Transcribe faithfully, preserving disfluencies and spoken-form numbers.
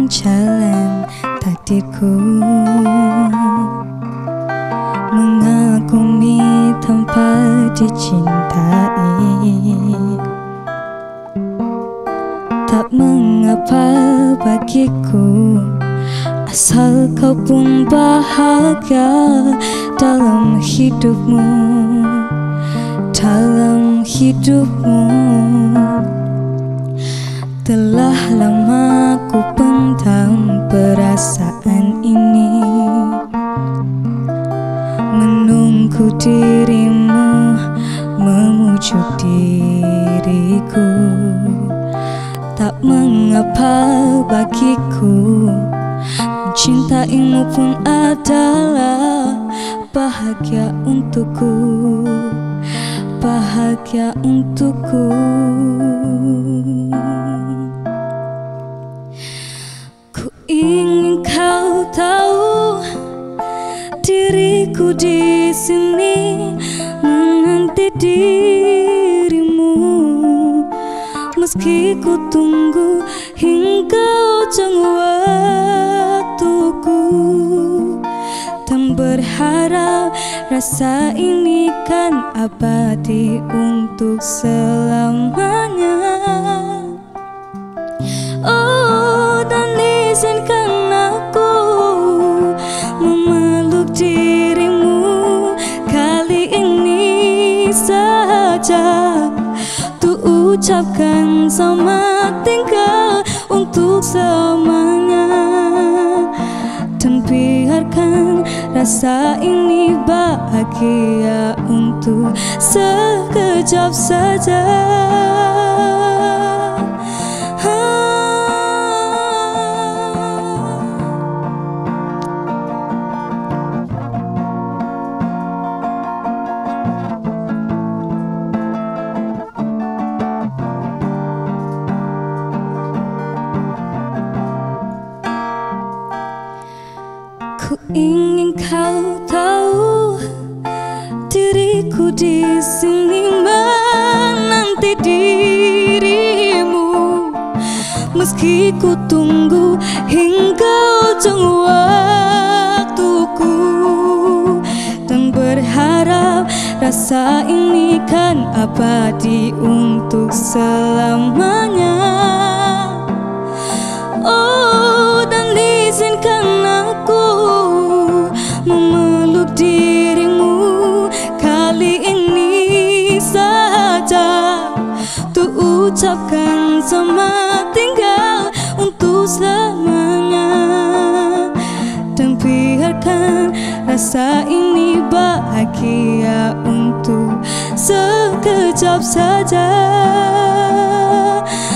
jalan takdirku, mengagumi tanpa dicintai. Tak mengapa bagiku, asal kau pun bahagia dalam hidupmu, dalam hidupmu. Telah lama ku pendam perasaan ini, menunggu dirimu memujuk diriku. Tak mengapa bagiku, mencintaimu pun adalah bahagia untukku, bahagia untukku. Ku ingin kau tahu, diriku di sini menanti dirimu, meski ku tunggu hingga ujung waktuku, dan berharap rasa ini kan abadi untuk selamanya. Oh, dan izinkan aku memeluk dirimu kali ini saja, untuk ucapkan selamat tinggal untuk selamanya, dan biarkan rasa ini bahagia untuk sekejap saja. Ku ingin kau tahu, diriku di sini menanti dirimu, meski ku tunggu hingga ujung waktuku, dan berharap rasa ini kan abadi untuk selamanya. Oh, dan izinkan aku memeluk dirimu kali ini saja, untuk ucapkan selamat tinggal untuk selamanya, dan biarkan rasa ini bahagia untuk sekejap saja.